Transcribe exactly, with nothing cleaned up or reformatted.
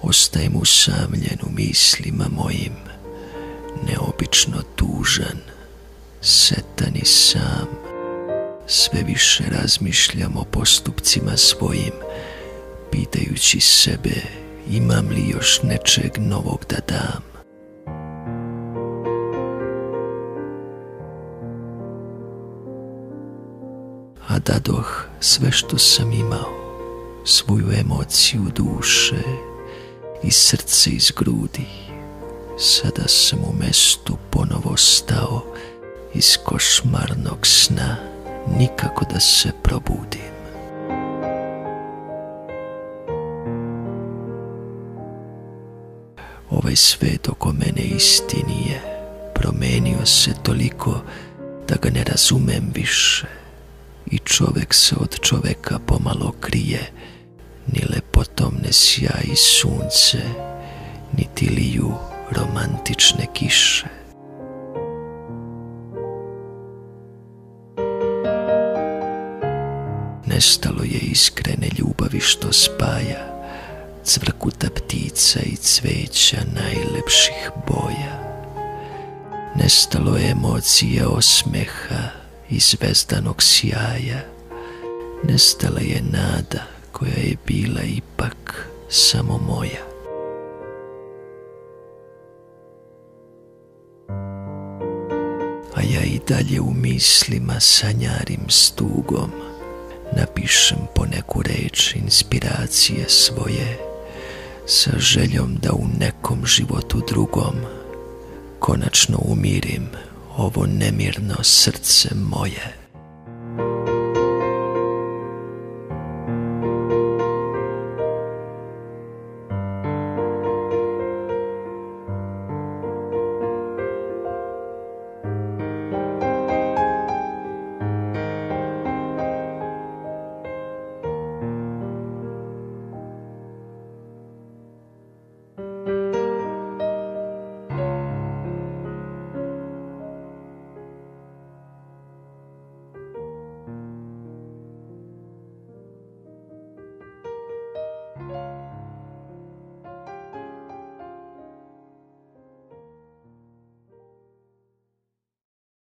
Ostajem usamljen u mislima mojim, neobično tužan, setan i sam. Sve više razmišljam o postupcima svojim, pitajući sebe imam li još nečeg novog da dam. A dadoh sve što sam imao, svoju emociju duše i srce iz grudi. Sada sam u mestu ponovo stao iz košmarnog sna, nikako da se probudim. Ovaj svet oko mene isti nije, promenio se toliko da ga ne razumem više. I čovek se od čoveka pomalo krije, ni lepotom ne sjaji sunce, niti liju romantične kiše. Nestalo je iskrene ljubavi što spaja, cvrkuta ptica i cveća najlepših boja. Nestalo je emocije osmeha i zvezdanog sjaja. Nestala je nada koja je bila ipak samo moja. A ja i dalje u mislima sanjarim s tugom, napišem poneku reč inspiracije svoje, sa željom da u nekom životu drugom konačno umirim ovo nemirno srce moje.